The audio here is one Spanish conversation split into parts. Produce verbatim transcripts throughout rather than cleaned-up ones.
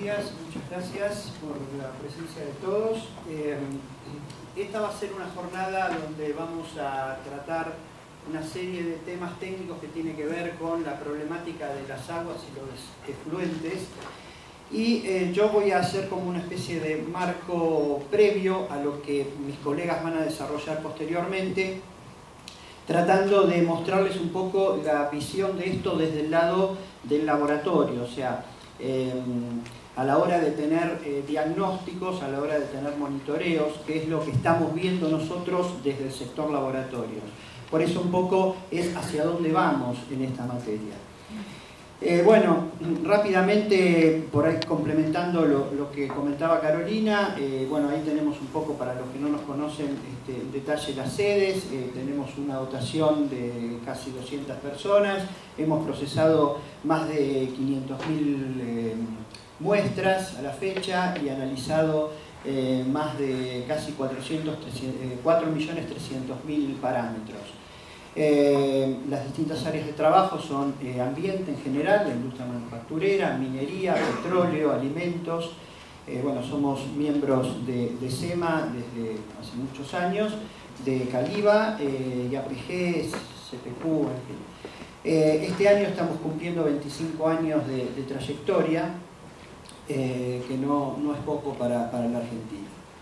días, muchas gracias por la presencia de todos. Eh, esta va a ser una jornada donde vamos a tratar una serie de temas técnicos que tienen que ver con la problemática de las aguas y los efluentes. Y eh, yo voy a hacer como una especie de marco previo a lo que mis colegas van a desarrollar posteriormente, tratando de mostrarles un poco la visión de esto desde el lado del laboratorio, o sea, eh, a la hora de tener eh, diagnósticos, a la hora de tener monitoreos, que es lo que estamos viendo nosotros desde el sector laboratorio. Por eso un poco es hacia dónde vamos en esta materia. Eh, bueno, rápidamente, por ahí complementando lo, lo que comentaba Carolina, eh, bueno, ahí tenemos un poco, para los que no nos conocen, este, en detalle las sedes. Eh, tenemos una dotación de casi doscientas personas, hemos procesado más de quinientas mil eh, muestras a la fecha y analizado eh, más de casi cuatro millones trescientos mil parámetros. Eh, las distintas áreas de trabajo son eh, ambiente en general, la industria manufacturera, minería, petróleo, alimentos. Eh, bueno, somos miembros de, de SEMA desde hace muchos años, de Caliba, eh, I A P G, C P Q, en fin. Eh, este año estamos cumpliendo veinticinco años de, de trayectoria, eh, que no, no es poco para, para la Argentina.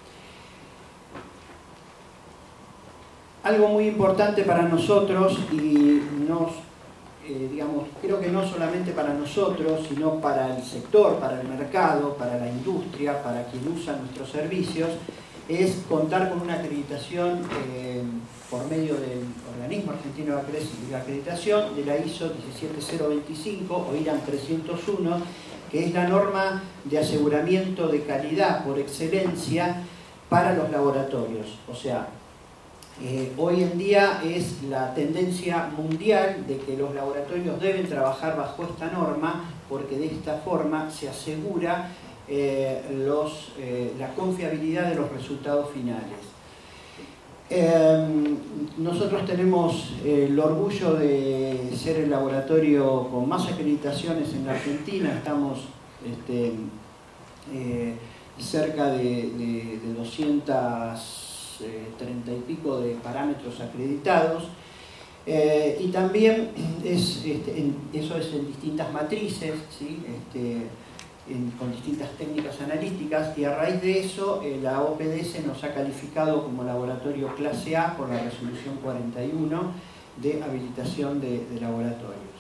Algo muy importante para nosotros, y nos, eh, digamos, creo que no solamente para nosotros, sino para el sector, para el mercado, para la industria, para quien usa nuestros servicios, es contar con una acreditación eh, por medio del Organismo Argentino de Acreditación de la I S O diecisiete cero veinticinco o I R A N trescientos uno, que es la norma de aseguramiento de calidad por excelencia para los laboratorios. O sea, Eh, hoy en día es la tendencia mundial de que los laboratorios deben trabajar bajo esta norma, porque de esta forma se asegura eh, los, eh, la confiabilidad de los resultados finales. Eh, nosotros tenemos eh, el orgullo de ser el laboratorio con más acreditaciones en la Argentina. Estamos este, eh, cerca de, de, de doscientos treinta y pico de parámetros acreditados, eh, y también es, este, en, eso es en distintas matrices, ¿sí? este, en, con distintas técnicas analíticas, y a raíz de eso eh, la O P D S nos ha calificado como laboratorio clase A por la resolución cuarenta y uno de habilitación de, de laboratorios.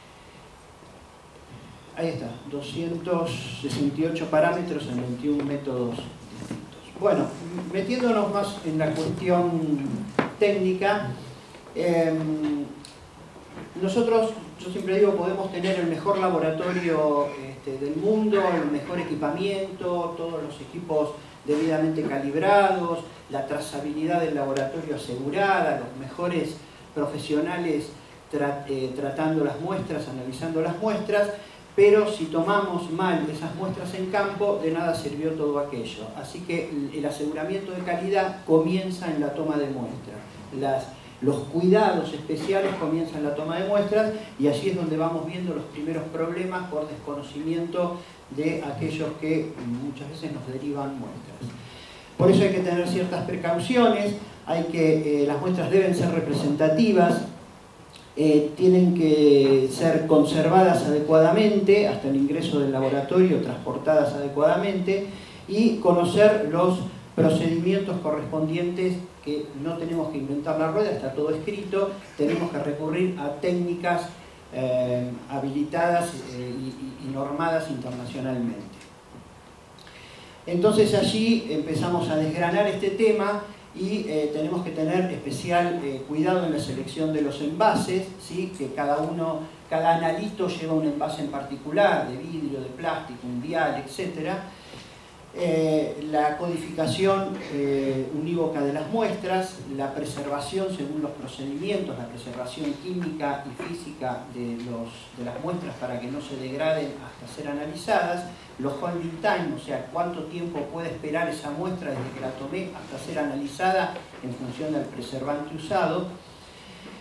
Ahí está, doscientos sesenta y ocho parámetros en veintiún métodos. Bueno, metiéndonos más en la cuestión técnica, eh, nosotros, yo siempre digo, podemos tener el mejor laboratorio este, del mundo, el mejor equipamiento, todos los equipos debidamente calibrados, la trazabilidad del laboratorio asegurada, los mejores profesionales tra eh, tratando las muestras, analizando las muestras. Pero si tomamos mal esas muestras en campo, de nada sirvió todo aquello. Así que el aseguramiento de calidad comienza en la toma de muestras. Las, los cuidados especiales comienzan en la toma de muestras, y allí es donde vamos viendo los primeros problemas por desconocimiento de aquellos que muchas veces nos derivan muestras. Por eso hay que tener ciertas precauciones, hay que, eh, las muestras deben ser representativas. Eh, tienen que ser conservadas adecuadamente hasta el ingreso del laboratorio, transportadas adecuadamente, y conocer los procedimientos correspondientes, que no tenemos que inventar la rueda, está todo escrito, tenemos que recurrir a técnicas eh, habilitadas eh, y, y normadas internacionalmente. Entonces allí empezamos a desgranar este tema. Y eh, tenemos que tener especial eh, cuidado en la selección de los envases, ¿sí? Que cada uno, cada analito lleva un envase en particular, de vidrio, de plástico, un vial, etcétera. Eh, la codificación eh, unívoca de las muestras, la preservación según los procedimientos, la preservación química y física de, los, de las muestras para que no se degraden hasta ser analizadas, los holding time, o sea, cuánto tiempo puede esperar esa muestra desde que la tomé hasta ser analizada en función del preservante usado.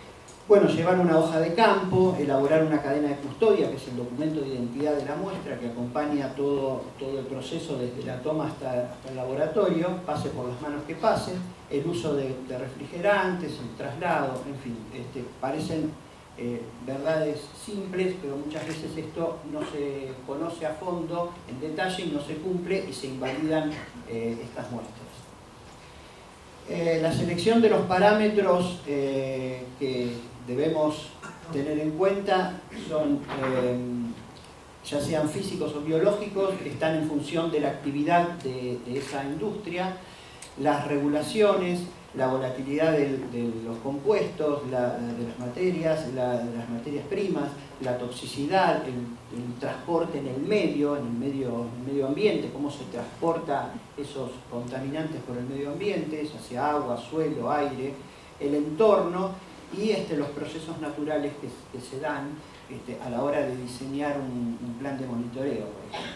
Bueno, llevar una hoja de campo, elaborar una cadena de custodia, que es el documento de identidad de la muestra, que acompaña todo, todo el proceso desde la toma hasta, hasta el laboratorio, pase por las manos que pase, el uso de, de refrigerantes, el traslado, en fin, este, parecen eh, verdades simples, pero muchas veces esto no se conoce a fondo, en detalle, y no se cumple y se invalidan eh, estas muestras. Eh, la selección de los parámetros eh, que debemos tener en cuenta son, eh, ya sean físicos o biológicos, están en función de la actividad de, de esa industria, las regulaciones, la volatilidad de, de los compuestos, la, de las materias, la, de las materias primas, la toxicidad, el, el transporte en el medio, en el medio, en el medio ambiente, cómo se transporta esos contaminantes por el medio ambiente, ya sea agua, suelo, aire, el entorno y este, los procesos naturales que, que se dan este, a la hora de diseñar un, un plan de monitoreo, por ejemplo.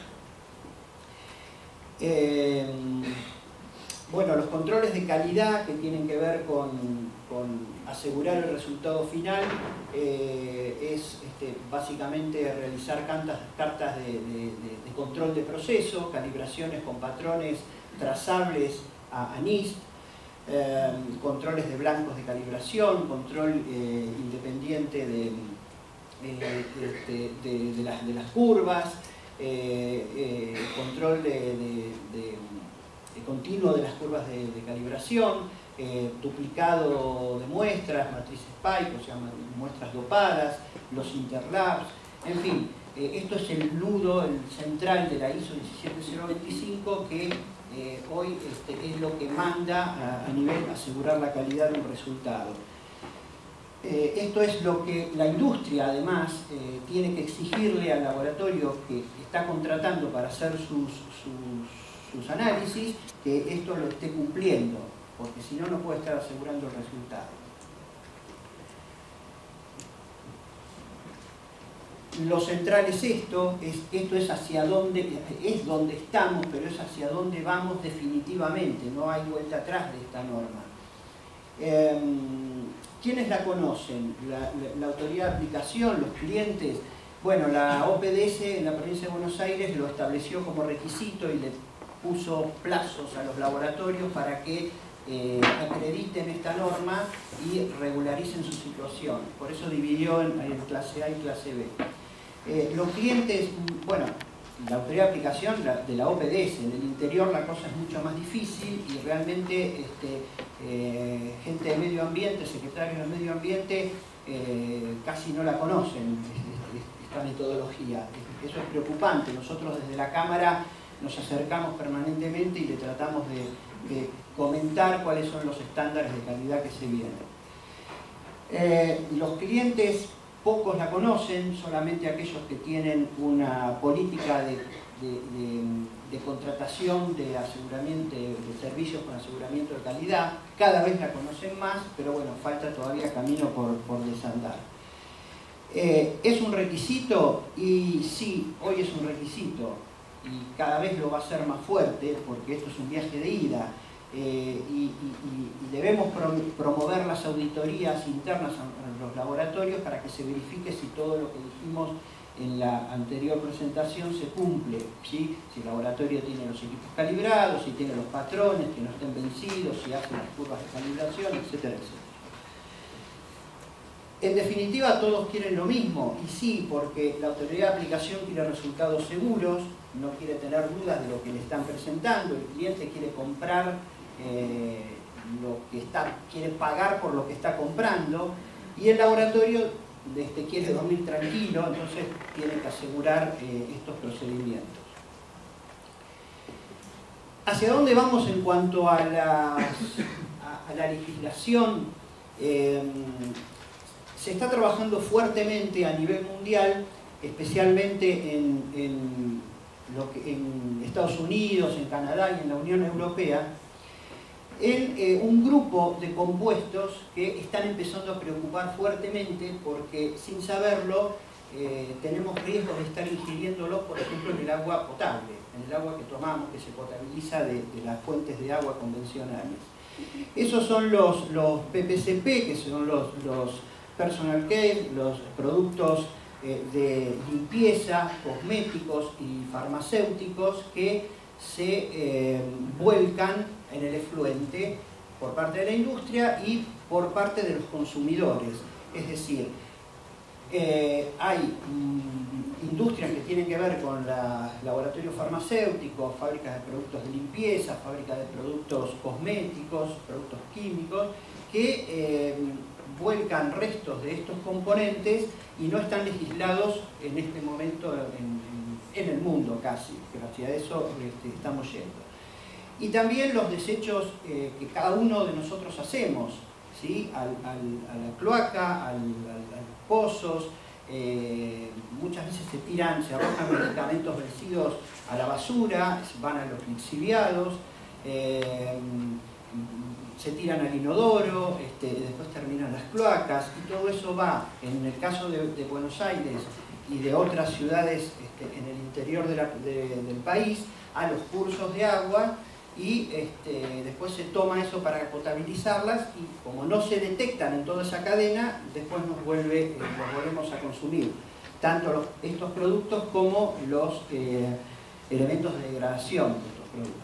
Eh, Bueno, los controles de calidad que tienen que ver con, con asegurar el resultado final eh, es este, básicamente realizar cartas, cartas de, de, de control de proceso, calibraciones con patrones trazables a, a NIST, eh, controles de blancos de calibración, control eh, independiente de, eh, de, de, de, las, de las curvas, eh, eh, control de, de, de continuo de las curvas de, de calibración, eh, duplicado de muestras, matrices Pike, o sea, muestras dopadas, los interlabs, en fin, eh, esto es el nudo, el central de la I S O diecisiete cero veinticinco que eh, hoy este, es lo que manda a, a nivel asegurar la calidad de un resultado. Eh, esto es lo que la industria además eh, tiene que exigirle al laboratorio que está contratando para hacer sus, sus sus análisis, que esto lo esté cumpliendo, porque si no, no puede estar asegurando el resultado. Lo central es esto, es, esto es hacia dónde, es donde estamos, pero es hacia dónde vamos definitivamente, no hay vuelta atrás de esta norma. Eh, ¿Quiénes la conocen? La, la, la autoridad de aplicación, los clientes. Bueno, la O P D S en la provincia de Buenos Aires lo estableció como requisito y le puso plazos a los laboratorios para que eh, acrediten esta norma y regularicen su situación. Por eso dividió en, en clase A y clase B. Eh, los clientes, bueno, la autoridad de aplicación la, de la O P D S, en el interior la cosa es mucho más difícil y realmente este, eh, gente de medio ambiente, secretarios de medio ambiente, eh, casi no la conocen, esta metodología. Eso es preocupante. Nosotros desde la Cámara nos acercamos permanentemente y le tratamos de, de comentar cuáles son los estándares de calidad que se vienen. Eh, los clientes, pocos la conocen, solamente aquellos que tienen una política de, de, de, de contratación de aseguramiento, de servicios con aseguramiento de calidad. Cada vez la conocen más, pero bueno, falta todavía camino por, por desandar. Eh, ¿Es un requisito? Y sí, hoy es un requisito. Y cada vez lo va a ser más fuerte, porque esto es un viaje de ida, eh, y, y, y debemos promover las auditorías internas en los laboratorios para que se verifique si todo lo que dijimos en la anterior presentación se cumple, ¿sí? Si el laboratorio tiene los equipos calibrados, si tiene los patrones que no estén vencidos, si hace las curvas de calibración, etcétera, etcétera. En definitiva, todos quieren lo mismo, y sí, porque la autoridad de aplicación quiere resultados seguros, no quiere tener dudas de lo que le están presentando, el cliente quiere comprar eh, lo que está, quiere pagar por lo que está comprando, y el laboratorio este, quiere dormir tranquilo, entonces tiene que asegurar eh, estos procedimientos. ¿Hacia dónde vamos en cuanto a, las, a, a la legislación? Eh, Se está trabajando fuertemente a nivel mundial, especialmente en, en, lo que, en Estados Unidos, en Canadá y en la Unión Europea, en eh, un grupo de compuestos que están empezando a preocupar fuertemente porque, sin saberlo, eh, tenemos riesgos de estar ingiriéndolos, por ejemplo, en el agua potable, en el agua que tomamos, que se potabiliza de, de las fuentes de agua convencionales. Esos son los, los P P C P, que son los... los personal care, los productos eh, de limpieza, cosméticos y farmacéuticos que se eh, vuelcan en el efluente por parte de la industria y por parte de los consumidores. Es decir, eh, hay mm, industrias que tienen que ver con la, laboratorios farmacéuticos, fábricas de productos de limpieza, fábricas de productos cosméticos, productos químicos, que eh, vuelcan restos de estos componentes y no están legislados en este momento en, en, en el mundo casi. Gracias a eso este, estamos yendo. Y también los desechos eh, que cada uno de nosotros hacemos, ¿sí? al, al, a la cloaca, al, al, a los pozos, eh, muchas veces se tiran, se arrojan medicamentos vencidos a la basura, van a los lixiviados, eh, se tiran al inodoro, este, después terminan las cloacas, y todo eso va, en el caso de, de Buenos Aires y de otras ciudades este, en el interior de la, de, del país, a los cursos de agua, y este, después se toma eso para potabilizarlas, y como no se detectan en toda esa cadena, después nos, vuelve, eh, nos volvemos a consumir tanto los, estos productos como los eh, elementos de degradación de estos productos.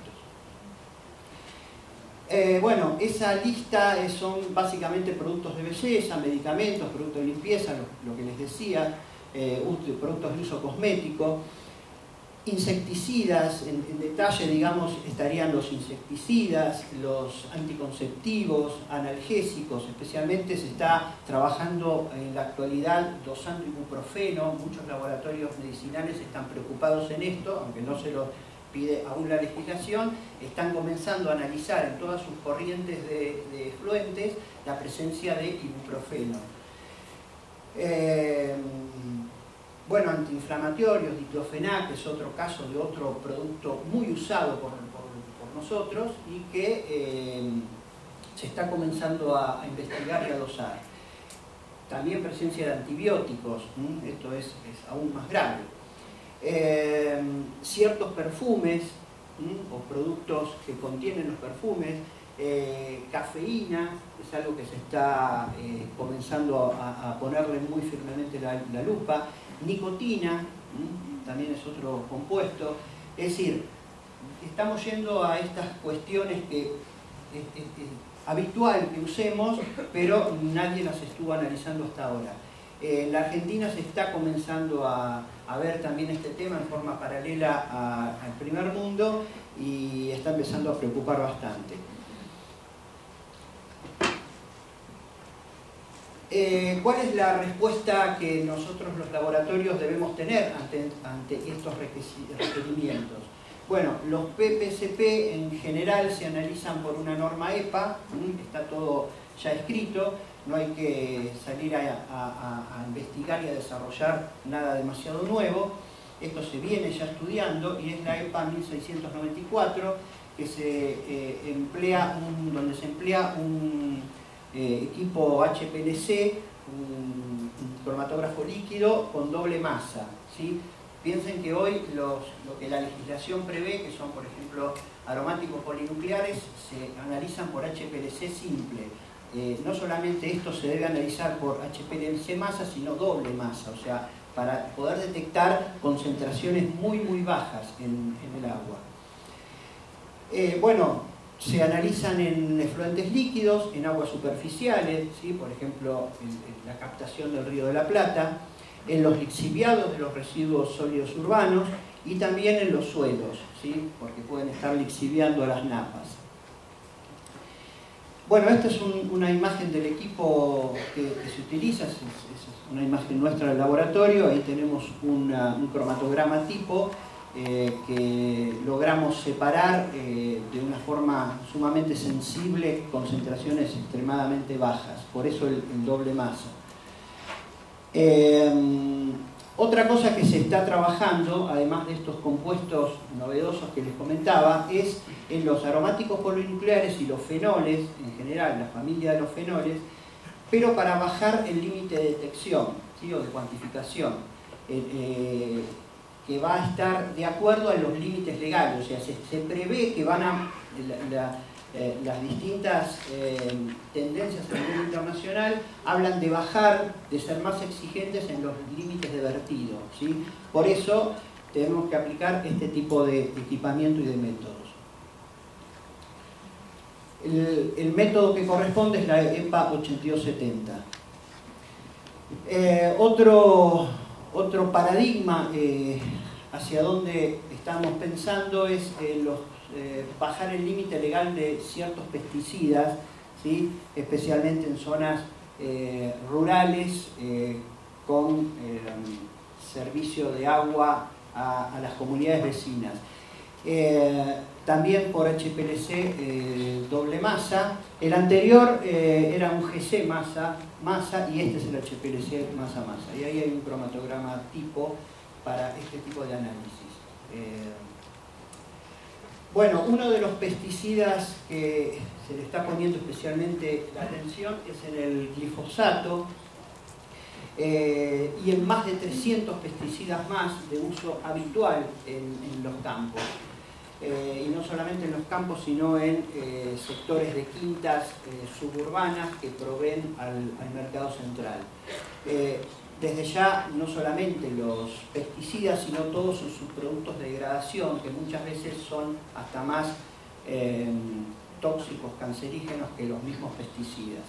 Eh, bueno, esa lista son básicamente productos de belleza, medicamentos, productos de limpieza, lo, lo que les decía, eh, productos de uso cosmético, insecticidas, en, en detalle, digamos, estarían los insecticidas, los anticonceptivos, analgésicos, especialmente se está trabajando en la actualidad dosando ibuprofeno, muchos laboratorios medicinales están preocupados en esto, aunque no se lo pide aún la legislación, están comenzando a analizar en todas sus corrientes de, de efluentes la presencia de ibuprofeno. Eh, bueno, antiinflamatorios, diclofenac, que es otro caso de otro producto muy usado por, por, por nosotros y que eh, se está comenzando a, a investigar y a dosar. También presencia de antibióticos, ¿m? Esto es, es aún más grave. Eh, ciertos perfumes ¿m? o productos que contienen los perfumes, eh, cafeína, es algo que se está eh, comenzando a, a ponerle muy firmemente la, la lupa, nicotina, ¿m? también es otro compuesto, es decir, estamos yendo a estas cuestiones que es, es, es habitual que usemos, pero nadie las estuvo analizando hasta ahora. Eh, en la Argentina se está comenzando a, a ver también este tema en forma paralela a, al primer mundo y está empezando a preocupar bastante. Eh, ¿Cuál es la respuesta que nosotros los laboratorios debemos tener ante, ante estos requerimientos? Bueno, los P P C P en general se analizan por una norma E P A, ¿m? Está todo ya escrito, no hay que salir a, a, a investigar y a desarrollar nada demasiado nuevo. Esto se viene ya estudiando y es la E P A mil seiscientos noventa y cuatro, que se eh, emplea un, donde se emplea un eh, equipo H P L C, un, un cromatógrafo líquido con doble masa, ¿sí? Piensen que hoy los, lo que la legislación prevé, que son por ejemplo aromáticos polinucleares, se analizan por H P L C simple. Eh, no solamente esto se debe analizar por H P L C masa, sino doble masa, o sea, para poder detectar concentraciones muy muy bajas en, en el agua. Eh, bueno, se analizan en efluentes líquidos, en aguas superficiales, ¿sí? Por ejemplo, en, en la captación del Río de la Plata, en los lixiviados de los residuos sólidos urbanos y también en los suelos, ¿sí? Porque pueden estar lixiviando las napas. Bueno, esta es un, una imagen del equipo que, que se utiliza, es, es una imagen nuestra del laboratorio. Ahí tenemos una, un cromatograma tipo eh, que logramos separar eh, de una forma sumamente sensible concentraciones extremadamente bajas, por eso el, el doble masa. Eh, otra cosa que se está trabajando, además de estos compuestos novedosos que les comentaba, es en los aromáticos polinucleares y los fenoles, en general, la familia de los fenoles, pero para bajar el límite de detección, ¿sí? O de cuantificación, eh, eh, que va a estar de acuerdo a los límites legales, o sea, se, se prevé que van a, la, la, eh, las distintas eh, tendencias a nivel internacional hablan de bajar, de ser más exigentes en los límites de vertido, ¿sí? Por eso tenemos que aplicar este tipo de equipamiento y de métodos. El, el método que corresponde es la EPA ochenta y dos setenta. Eh, otro, otro paradigma eh, hacia donde estamos pensando es eh, los, eh, bajar el límite legal de ciertos pesticidas, ¿sí? Especialmente en zonas eh, rurales eh, con eh, servicio de agua a, a las comunidades vecinas. Eh, también por H P L C eh, doble masa. El anterior eh, era un G C masa, masa y este es el H P L C masa masa. Y ahí hay un cromatograma tipo para este tipo de análisis. Eh, bueno, uno de los pesticidas que se le está poniendo especialmente la atención es en el glifosato. Eh, y en más de trescientos pesticidas más de uso habitual en, en los campos. Eh, y no solamente en los campos, sino en eh, sectores de quintas eh, suburbanas que proveen al, al mercado central. Eh, desde ya, no solamente los pesticidas, sino todos sus subproductos de degradación, que muchas veces son hasta más eh, tóxicos, cancerígenos que los mismos pesticidas.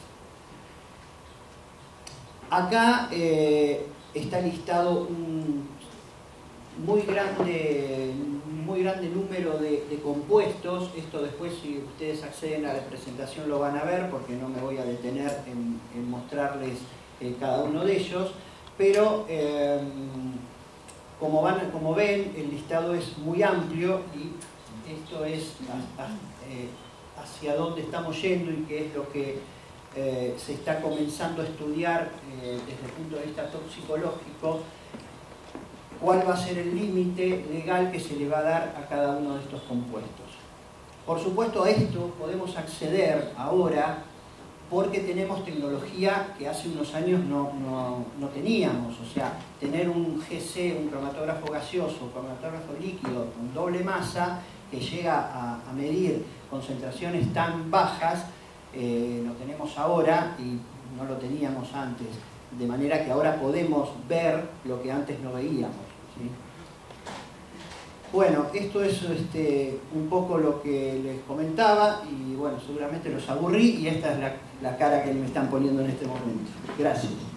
Acá eh, está listado un muy grande, muy grande número de, de compuestos. Esto después, si ustedes acceden a la presentación, lo van a ver, porque no me voy a detener en, en mostrarles eh, cada uno de ellos. Pero, eh, como, van, como ven, el listado es muy amplio y esto es a, a, eh, hacia dónde estamos yendo y qué es lo que Eh, se está comenzando a estudiar eh, desde el punto de vista toxicológico, cuál va a ser el límite legal que se le va a dar a cada uno de estos compuestos. Por supuesto, a esto podemos acceder ahora porque tenemos tecnología que hace unos años no, no, no teníamos. O sea, tener un G C, un cromatógrafo gaseoso, un cromatógrafo líquido con doble masa que llega a, a medir concentraciones tan bajas, Eh, lo tenemos ahora y no lo teníamos antes, de manera que ahora podemos ver lo que antes no veíamos, ¿sí? Bueno, esto es este, un poco lo que les comentaba y bueno, seguramente los aburrí y esta es la, la cara que me están poniendo en este momento. Gracias.